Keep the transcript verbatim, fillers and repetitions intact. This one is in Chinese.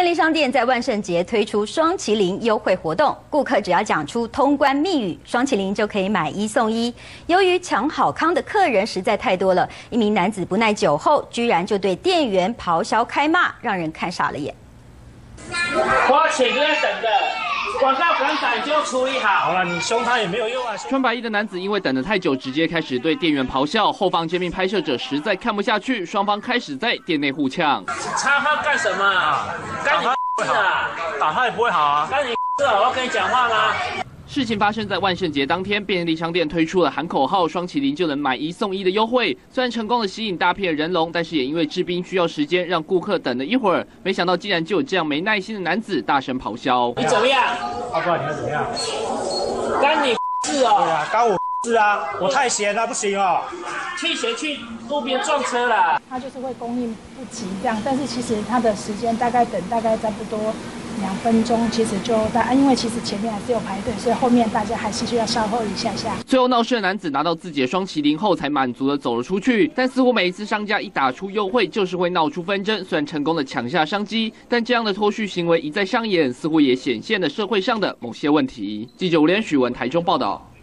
利商店在万圣节推出双麒麟优惠活动，顾客只要讲出通关密语，双麒麟就可以买一送一。由于抢好康的客人实在太多了，一名男子不耐酒后，居然就对店员咆哮开骂，让人看傻了眼。 花钱就在等的。 广告很赶就处理好。 好了，你凶他也没有用啊！ 穿白衣的男子因为等得太久，直接开始对店员咆哮。后方这名拍摄者实在看不下去，双方开始在店内互呛。 插话干什么？啊，干你事啊！ 打他也不会好啊！ 干你事啊！我要跟你讲话吗？ 事情发生在万圣节当天，便利商店推出了喊口号“双麒麟就能买一送一”的优惠。虽然成功的吸引大批的人龙，但是也因为制冰需要时间，让顾客等了一会儿。没想到竟然就有这样没耐心的男子大声咆哮。 你怎么样？ 阿不然你要怎么样？ 干你事哦！ 对啊，干我事啊！我太闲了，不行哦。 去谁去路边撞车了？ 它就是会供应不及这样，但是其实它的时间大概等大概差不多。 两分钟其实就大，因为其实前面还是有排队，所以后面大家还是需要稍后一下下。 最后闹事的男子拿到自己的双麒麟后，才满足的走了出去。但似乎每一次商家一打出优惠，就是会闹出纷争。虽然成功的抢下商机，但这样的脱序行为一再上演，似乎也显现了社会上的某些问题。记者吴连许文台中报道。